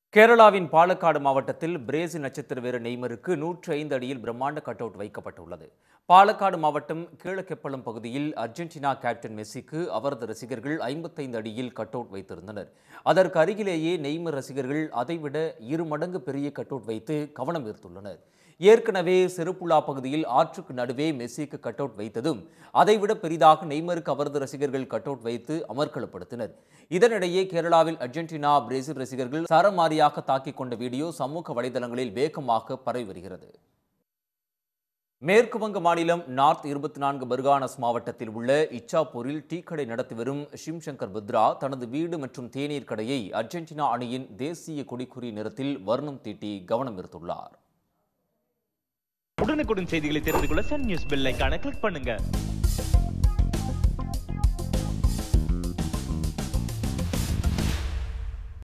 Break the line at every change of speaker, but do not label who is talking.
கேரளாவின் பாலக்காடு மாவட்டத்தில் பிரேசில் நட்சத்திர வீரர் நெய்மருக்கு 105 அடியில் பிரம்மாண்ட கட் அவுட் வைக்கப்பட்டுள்ளது. பாலக்காடு மாவட்டம் கீழக்கெப்பளம் பகுதியில் அர்ஜென்டினா கேப்டன் மெஸ்ஸிக்கு அவரது ரசிகர்கள் 55 அடியில் கட் அவுட் வைத்திருந்தனர். அதற்கு அருகிலேயே நெய்மர் ரசிகர்கள் அதைவிட 2 மடங்கு பெரிய கட் அவுட் வைத்து கவனம் ஈர்த்துள்ளனர். ஏற்கனவே செருப்புலா பகுதியில் ஆற்றுக்கு நடுவே மெஸ்ஸிக்கு கட் அவுட் வைத்ததும் அதைவிட பெரிதாக நெய்மருக்கு அவரது ரசிகர்கள் கட் அவுட் வைத்து அமர்க்களப்படுத்தினர். இதனிடையே கேரளாவில் அர்ஜென்டினா பிரேசில் ரசிகர்கள் சரமாரியாக தாக்கிக் கொண்ட வீடியோ சமூக வலைதளங்களில் வேகமாக பரவி வருகிறது. மேற்கு வங்க மாநிலம் நார்த் 24 பர்கானஸ் மாவட்டத்தில் உள்ள இச்சாப்பூரில் டீ கடை நடத்தி வரும் ஷிம்சங்கர் புத்ரா தனது வீடு மற்றும் தேநீர் கடையை அர்ஜென்டினா அணியின் தேசிய கொடிக்குறி நிறத்தில் வர்ணம் தீட்டி கவனம் ஈர்த்துள்ளார்.
உடனுக்குடன் செய்திகளை தெரிந்து கொள்ள சன் நியூஸ் பெல் ஐகானை கிளிக் பண்ணுங்க.